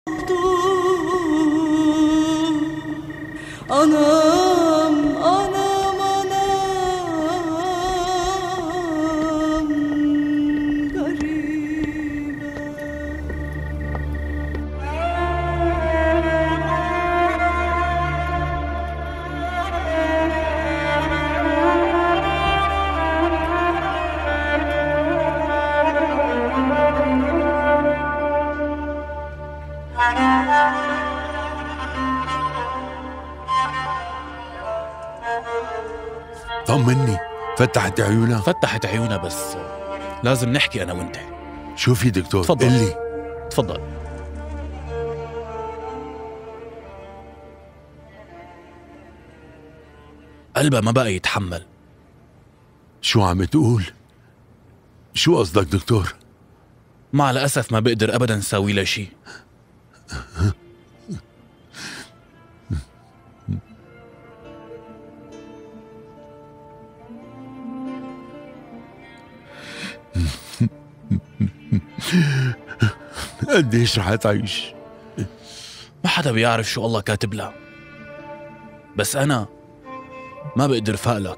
Anam, anam, anam, garibe. طمني، فتحت عيونها؟ فتحت عيونها، بس لازم نحكي أنا وأنت. شو في دكتور؟ تفضل. قلي. تفضل. قلبها ما بقى يتحمل. شو عم تقول؟ شو قصدك دكتور؟ مع الأسف ما بقدر أبدا ساوي لها شي. قديش رح تعيش؟ ما حدا بيعرف شو الله كاتب لها، بس أنا ما بقدر فاقلك.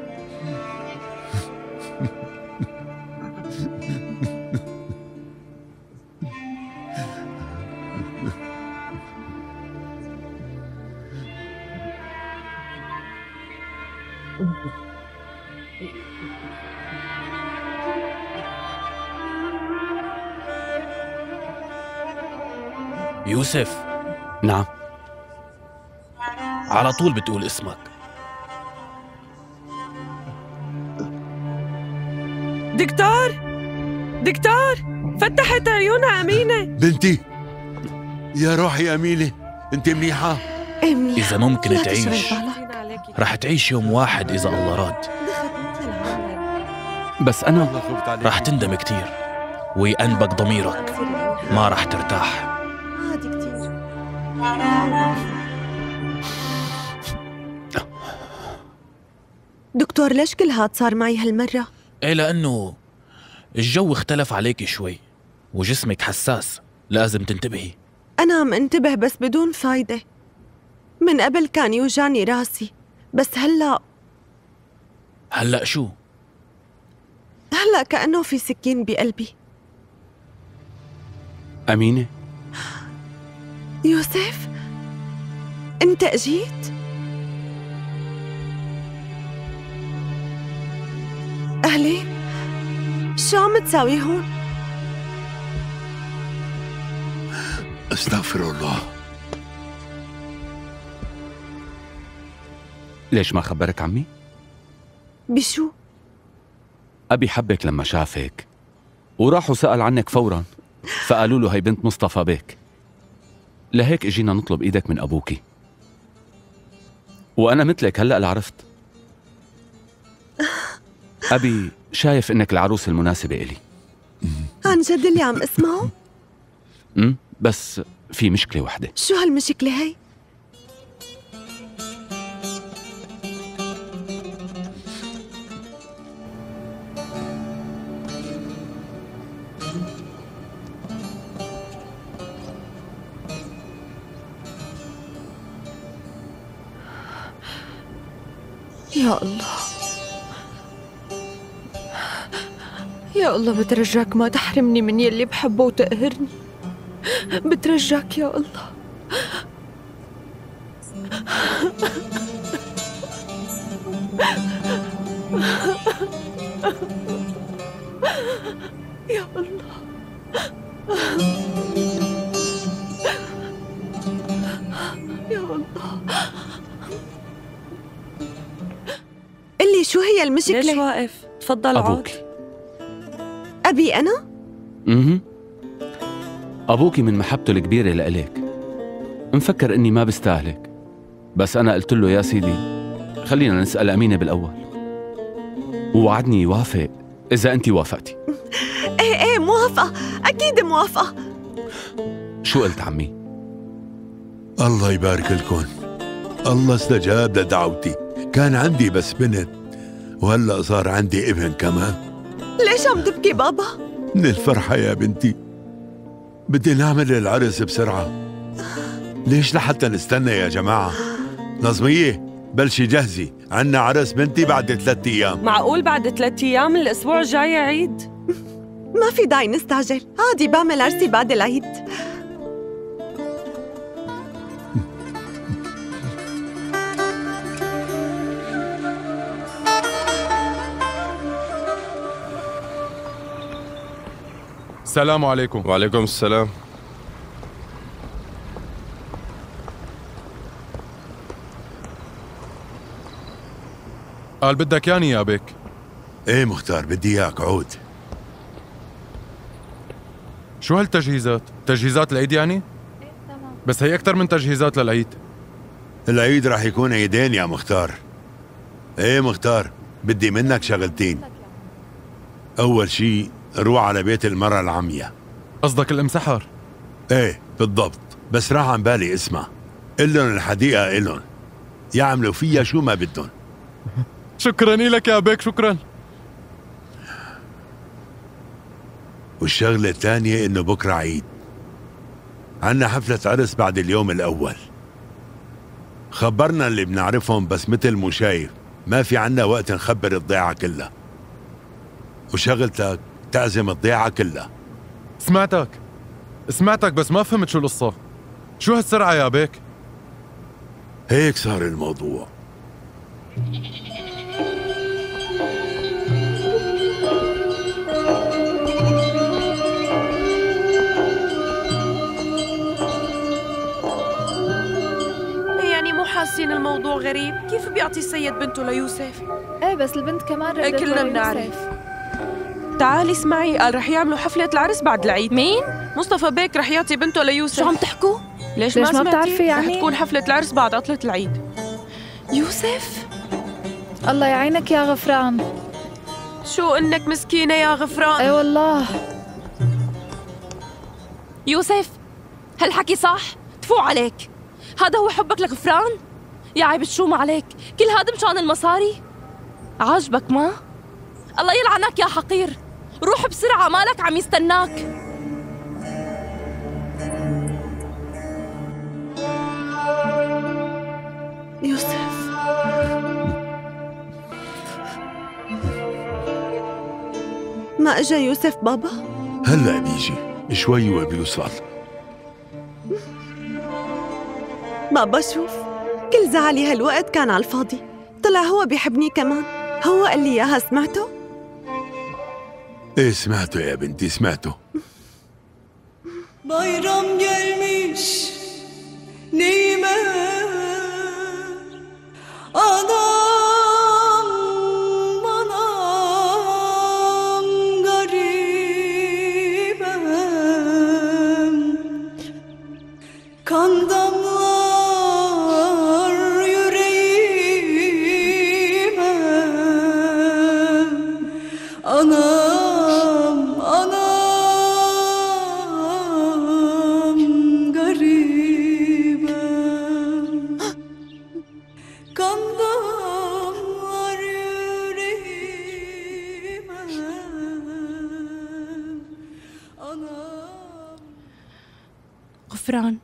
يوسف. نعم. على طول بتقول اسمك. دكتور، دكتور، فتحت عيونها أمينة. بنتي، يا روحي أمينة، أنت منيحة؟ إيه منيحة. إذا ممكن لا تعيش تشغل بالك. رح تعيش يوم واحد إذا الله راد، دخلت مثل العالم. بس أنا الله خفت عليك. رح تندم كتير ويأنبك ضميرك، ما رح ترتاح. عادي كتير. دكتور، ليش كل هاد صار معي هالمرة؟ إيه، لأنه الجو اختلف عليك شوي وجسمك حساس، لازم تنتبهي. أنا عم انتبه بس بدون فايدة. من قبل كان يوجعني راسي، بس هلأ شو؟ هلأ كأنه في سكين بقلبي. أمينة، يوسف، أنت أجيت؟ أهلين، شو عم تساوي هون؟ استغفر الله. ليش ما خبرك عمي؟ بشو؟ أبي حبك لما شافك وراح وسأل عنك فوراً، فقالوا له هي بنت مصطفى بيك، لهيك اجينا نطلب ايدك من أبوكي. وأنا مثلك هلأ اللي عرفت. أبي شايف إنك العروس المناسبة إلي. عن جد اللي عم اسمعه؟ بس في مشكلة واحدة. شو هالمشكلة هي؟ يا الله، يا الله، بترجاك ما تحرمني من يلي بحبه وتقهرني. بترجاك يا الله. يا الله. يا الله. قلي شو هي المشكلة؟ ليش واقف؟ تفضل عود. أبوكي. أبي أنا؟ أبوكي من محبته الكبيرة لإلك مفكر إني ما بستاهلك، بس أنا قلت له يا سيدي خلينا نسأل أمينة بالأول، ووعدني يوافق إذا أنت وافقتي. إيه موافقة، أكيد موافقة. شو قلت عمي؟ الله يبارك لكم. الله استجاب لدعوتي. كان عندي بس بنت، وهلأ صار عندي ابن كمان. ليش عم تبكي بابا؟ من الفرحة يا بنتي. بدي نعمل العرس بسرعة. ليش لحتى نستنى يا جماعة؟ نظمية بلشي جهزي، عنا عرس بنتي بعد 3 أيام. معقول بعد 3 أيام؟ الأسبوع الجاي عيد. ما في داعي نستعجل، عادي بعمل عرسي بعد العيد. السلام عليكم. وعليكم السلام. قال بدك ياني يا بك؟ ايه مختار، بدي اياك عود. شو هالتجهيزات؟ تجهيزات العيد يعني؟ بس هي أكثر من تجهيزات للعيد. العيد رح يكون عيدين يا مختار. ايه مختار، بدي منك شغلتين. اول شي روح على بيت المرأة العمية. قصدك الأم سحر؟ ايه بالضبط، بس راح عن بالي اسمها. قلن الحديقة إلن يعملوا فيها شو ما بدن. شكرا لك يا بك، شكرا. والشغلة الثانية إنه بكرة عيد، عنا حفلة عرس بعد اليوم الأول. خبرنا اللي بنعرفهم، بس مثل مو شايف ما في عنا وقت نخبر الضيعة كلها، وشغلتك تعزم الضيعة كلها. سمعتك بس ما فهمت شو القصة. شو هالسرعة يا بك؟ هيك صار الموضوع. يعني مو حاسين الموضوع غريب؟ كيف بيعطي السيد بنته ليوسف؟ ايه بس البنت كمان ايه ردت كلنا ليوسف. بنعرف. تعالي اسمعي، قال رح يعملوا حفلة العرس بعد العيد. مين؟ مصطفى بيك رح يعطي بنته ليوسف. شو عم تحكوا؟ ليش ما ما سمعتي؟ بتعرفي يعني؟ رح تكون حفلة العرس بعد عطلة العيد. يوسف؟ الله يعينك يا غفران. شو انك مسكينة يا غفران؟ ايه والله. يوسف، هالحكي صح؟ تفو عليك. هذا هو حبك لغفران؟ يا عيب شو ما عليك، كل هذا مشان المصاري؟ عاجبك ما؟ الله يلعنك يا حقير، روح بسرعة مالك عم يستناك. يوسف، ما اجا يوسف بابا؟ هلأ بيجي شوي وبيوصل. بابا شوف، كل زعلي هالوقت كان على الفاضي، طلع هو بيحبني كمان. هو قال لي اياها، سمعته؟ ايه سمعته يا بنتي، سمعته. Bayram gelmiş neyime anam anam garibem kan damlar yüreğime anam anam garibem kan damlar yüreğime anam. غفران،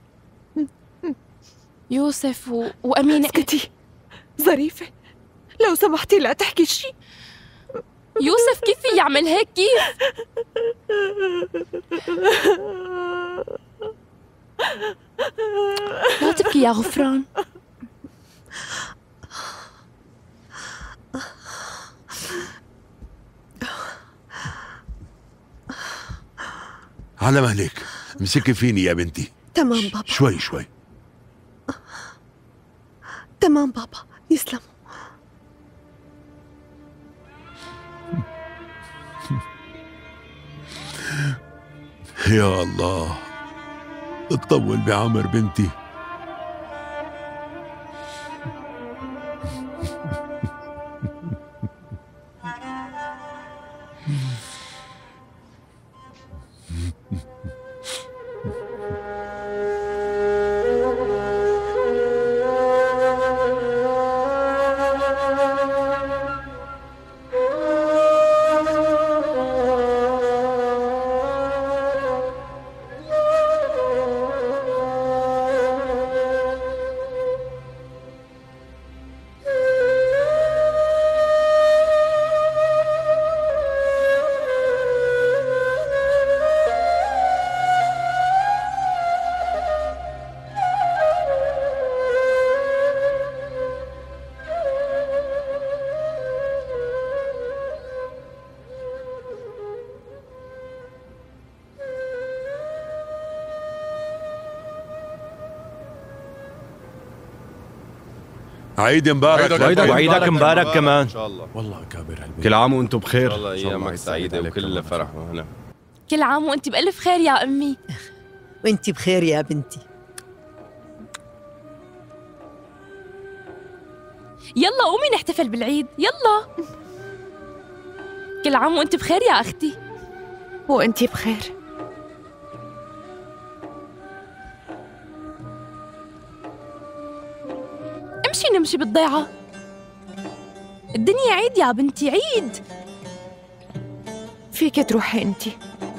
يوسف وأمينة. اسكتي ظريفة، لو سمحتي لا تحكي شيء. يوسف كيف يعمل هيك؟ كيف؟ لا تبكي يا غفران. على مهلك، امسكي فيني يا بنتي. تمام بابا. شوي شوي. تمام بابا، يسلم. يا الله، اطول بعمر بنتي. عيد مبارك وعيدك مبارك كمان. ان شاء الله. والله كابر هالبيت. كل عام وانتم بخير. ان شاء الله ايامك سعيده وكل فرح وهنا. كل عام وانت بألف خير يا أمي. وانت بخير يا بنتي. يلا قومي نحتفل بالعيد، يلا. كل عام وانت بخير يا أختي. وانتي بخير. امشي نمشي بالضيعة. الدنيا عيد يا بنتي، عيد. فيك تروحي انتي.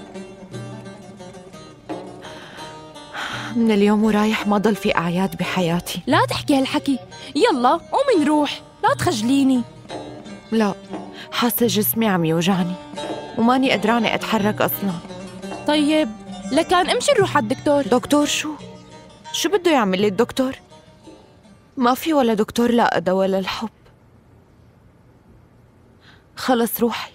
من اليوم ورايح ما ضل في أعياد بحياتي. لا تحكي هالحكي، يلا قومي نروح، لا تخجليني. لا، حاسة جسمي عم يوجعني وماني قدرانة أتحرك أصلاً. طيب لكان امشي نروح على الدكتور. دكتور شو بده يعمل لي الدكتور؟ ما في ولا دكتور لا أدى ولا الحب. خلص روحي.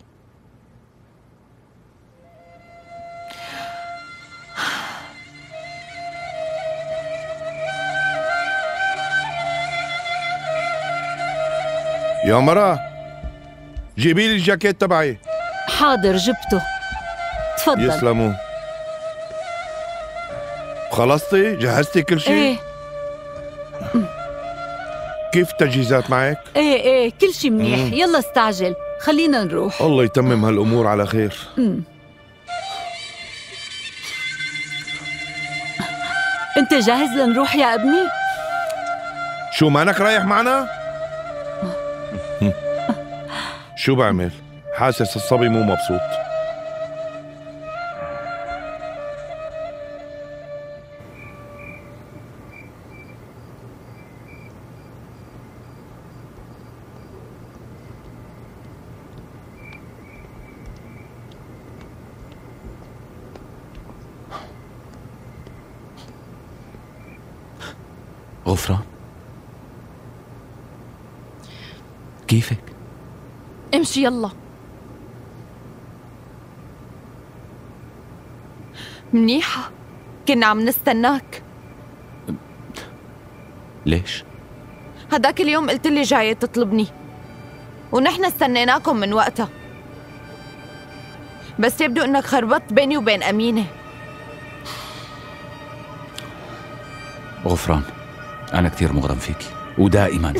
يا مرة جيبي لي الجاكيت تبعي. حاضر جبته، تفضل. يسلموا. خلصتي؟ جهزتي كل شيء؟ ايه كيف التجهيزات معك؟ ايه كل شيء منيح. يلا استعجل، خلينا نروح. الله يتمم هالأمور على خير. انت جاهز لنروح يا ابني؟ شو مانك رايح معنا؟ شو بعمل؟ حاسس الصبي مو مبسوط. غفران كيفك؟ امشي يلا. منيحة، كنا عم نستناك. ليش؟ هداك اليوم قلت لي جاية تطلبني ونحن استنيناكم من وقتها، بس يبدو انك خربطت بيني وبين أمينة. غفران أنا كتير مغرم فيكي ودائما.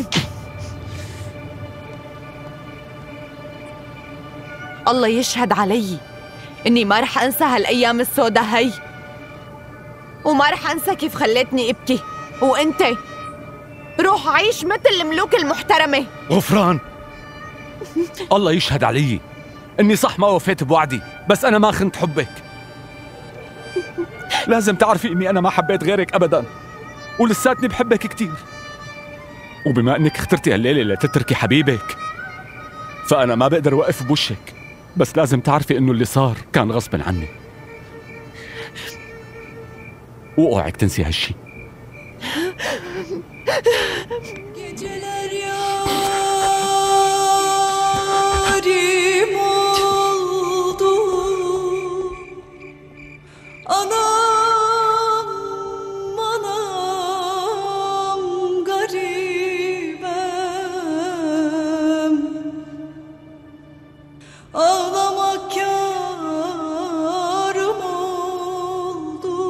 الله يشهد علي إني ما رح أنسى هالأيام السوداء هي، وما رح أنسى كيف خليتني أبكي. وأنت روح عيش مثل الملوك المحترمة. غفران الله يشهد علي إني صح ما وفيت بوعدي، بس أنا ما خنت حبك. لازم تعرفي إني أنا ما حبيت غيرك أبداً، ولساتني بحبك كتير. وبما إنك اخترتي هالليلة لتتركي حبيبك، فأنا ما بقدر وقف بوشك، بس لازم تعرفي إنه اللي صار كان غصباً عني، واوعك تنسي هالشي. Geceler yarim oldu. Anam anam garibem. Ağlamak kârım oldu.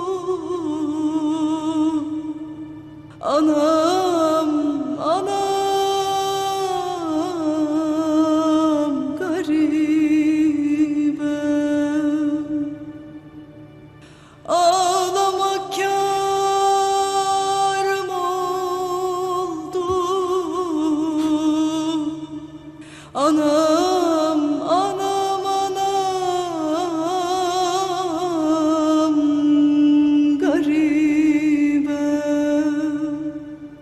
Anam anam garibem. Ağlamak kârım oldu. Anam anam anam garibem.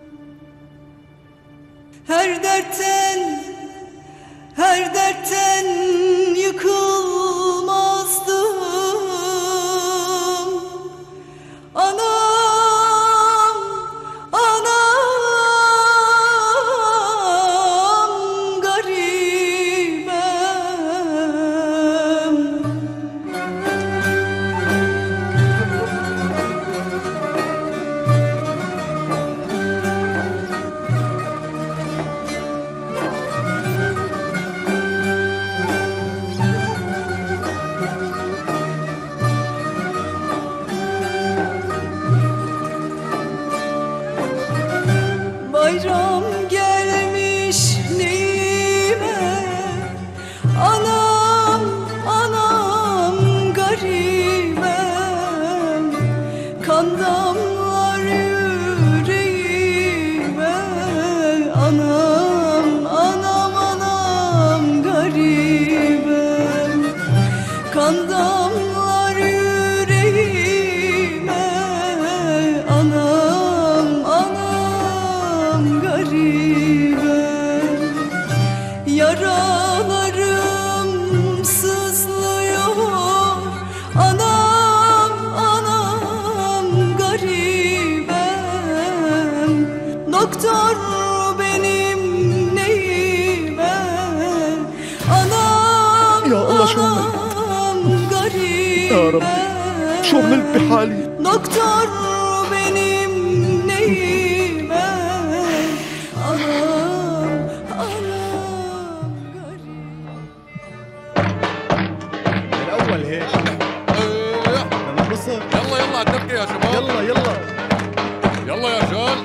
Doktor benim neyime? Anam يا الله شو garip. يا ربي شو عملت بحالي؟ Doktor benim neyime? الأول هيك لما بصر يلا يلا عالدبكة يا شباب. يلا يلا يا رجال.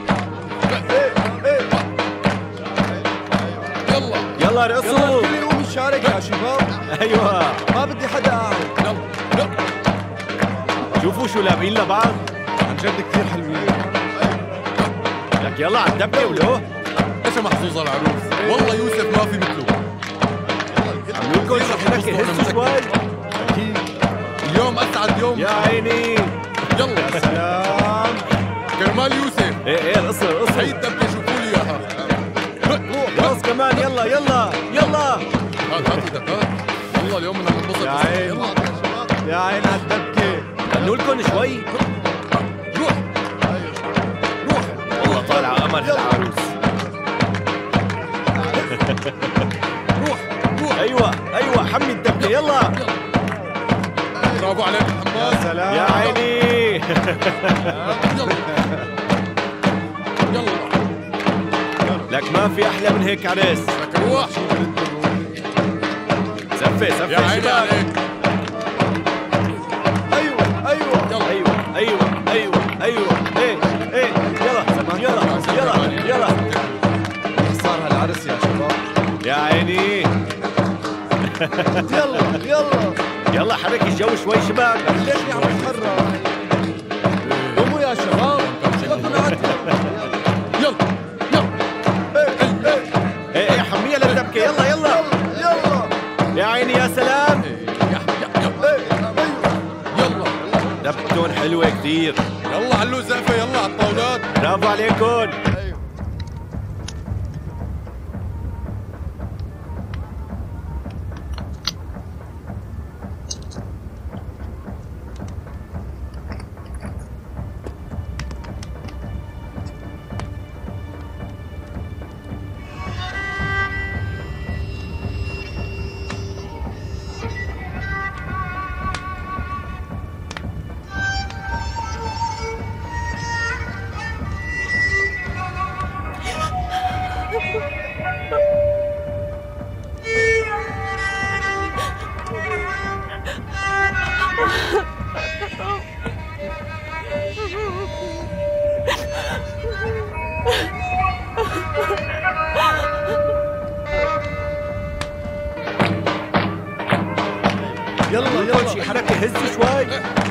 يلا يلا رقصوا. الكل يقوم يشارك يا شباب. ايوه ما بدي حدا قاعد. يلا شوفوا شو لابقين لبعض. عن جد كثير حلوين. لك يلا عالدبكة ولو. ايش محظوظة العروس. والله يوسف ما في مثله. عملوا لكم شو حكي هزوا شوي. أكيد اليوم اسعد يوم. يا عيني. يلا يا سلام. كرمال يوسف. ايه القصة هي الدبكة شوفوا لي اياها. راس كمان يلا يلا يلا. هات ايدك هات. والله اليوم بدنا ننبسط. يا عين يا عين عالدبكة. خلوا لكم شوي. روح والله طالعة قمر العروس. روح ايوه حمي الدبكة يلا. برافو عليك محمد. يا سلام. يا عيني. يلا لك ما في احلى من هيك عريس. لك روح. سفي يا عيني عليك. ايوه ايه يلا صار هالعرس يا شباب. يا عيني. يلا حرك الجو شوي شباب. ليش عم تتحرك؟ قوموا يا شباب. ايه حميها للدبكة يلا يا عيني يا سلام. يلا دبكتون حلوة كتير. يلا علو زقفة يلا على الطاولات. برافو عليكم. يلا شي حركة هزوا شوي.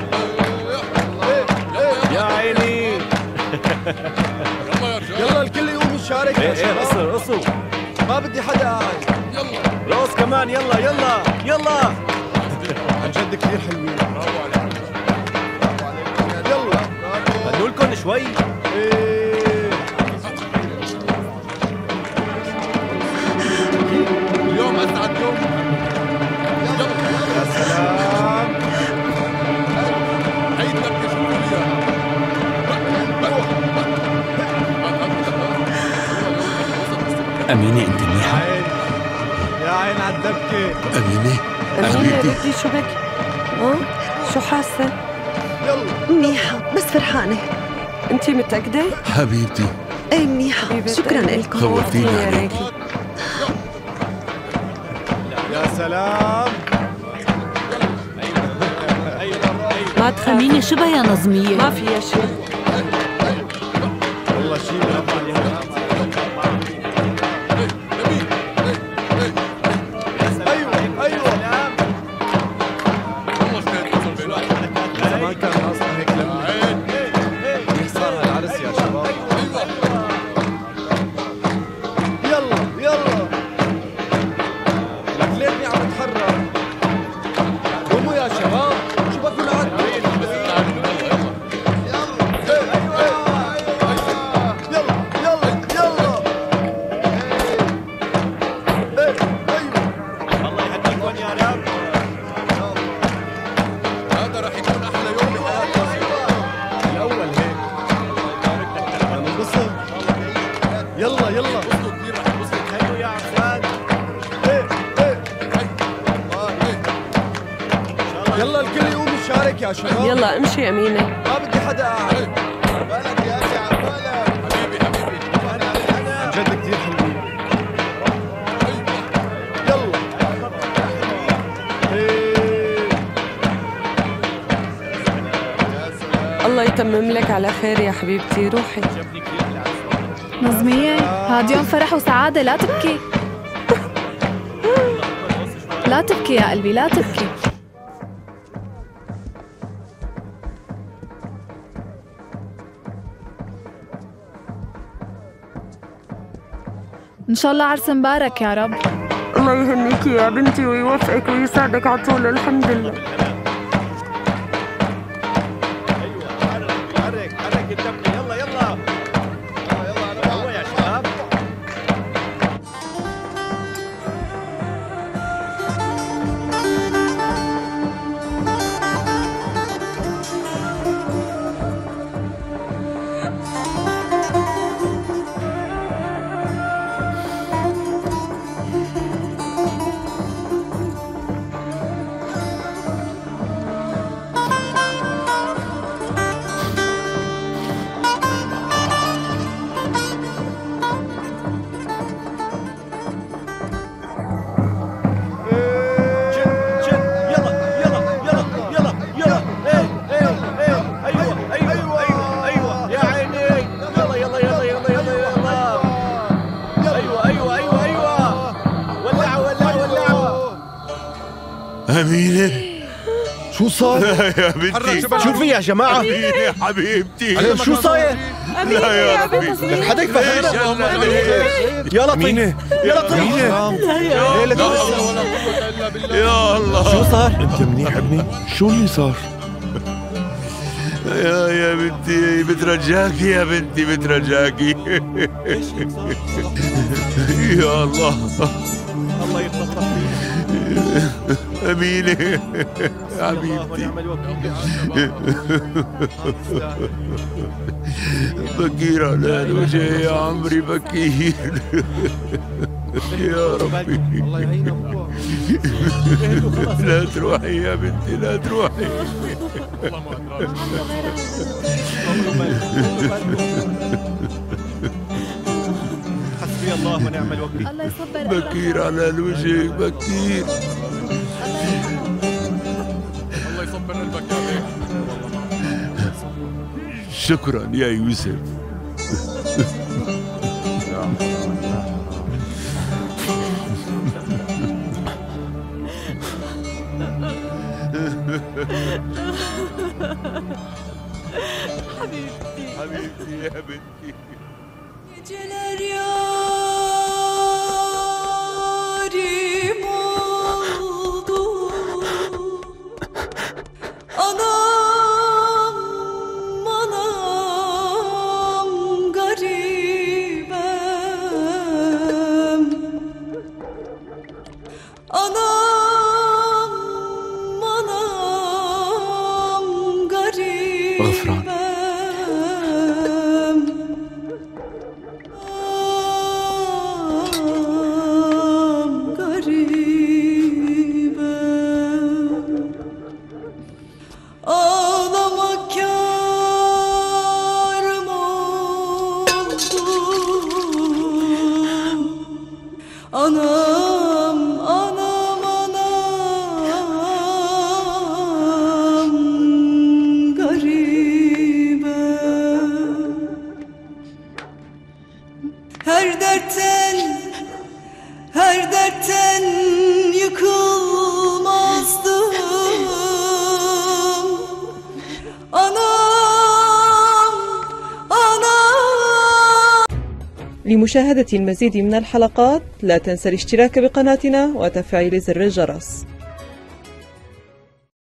يا عيني. يلا الكل يقوم يشارك يا شباب. قصوا ما بدي حدا قاعد. راس كمان يلا عن جد كثير حلوين. يلا خلوا لكم شوي. اليوم اسعد يوم. يا سلام. هي الدبكة شوفوا لي اياها. أمينة أنت منيحة؟ يا عين عالدبكة. أمينة أمينة ريتي شو بك؟ شو حاسة؟ منيحة بس فرحانة. أنت متأكدة؟ حبيبتي. إيه منيحة شكرا لكم. خوفتيني عليك. يا سلام. ما تخميني شبه يا نظمية. ما فيها شيء. والله شيء برافو عليها. زمان كان ناقصنا هيك لمة. صار هالعرس يا شباب. يلا لك ليتني عم اتحرك. قوموا يا شباب. شو بدكم نعد؟ يا شباب. يلا امشي أمينة. ما بدي حدا قاعد. عبالك يا أخي عبالك. حبيبي أنا جد كثير حلوين. يلا. الله يتمم لك على خير يا حبيبتي، روحي. نظمية، هاد يوم فرح وسعادة، لا تبكي. لا تبكي يا قلبي، لا تبكي. إن شاء الله عرس مبارك يا رب. الله يهنيكي يا بنتي ويوفقك ويسعدك على طول. الحمد لله. حرك الدبكة. يلا يلا يلا يا شباب. أمينة شو صار؟ يا بنتي شو في يا جماعة؟ أمينة حبيبتي شو صاير؟ لا يا ربي حدا يفهمنا. يا لطيف يا لطيف. يا الله شو صار؟ انت منيح ابني؟ شو اللي صار؟ يا بنتي بترجاكي يا بنتي بترجاكي. يا الله الله يتلطف فيك. أمينة حبيبتي بكير على الوجه يا عمري بكير. يا ربي الله يعينك. لا تروحي يا بنتي لا تروحي. حسبي الله ونعم الوكيل. الله يصبر. بكير على الوجه بكير. الله يصبر قلبك يا بيه. شكرا يا يوسف. حبيبتي يا بنتي. Geceler yarim oldu. Anam anam garibem. Anam anam garibem. غفران. Anam, anam, anam garibem. Her dertten yıkılmazdım. Anam, anam. لمشاهدة المزيد من الحلقات لا تنسى الاشتراك بقناتنا وتفعيل زر الجرس.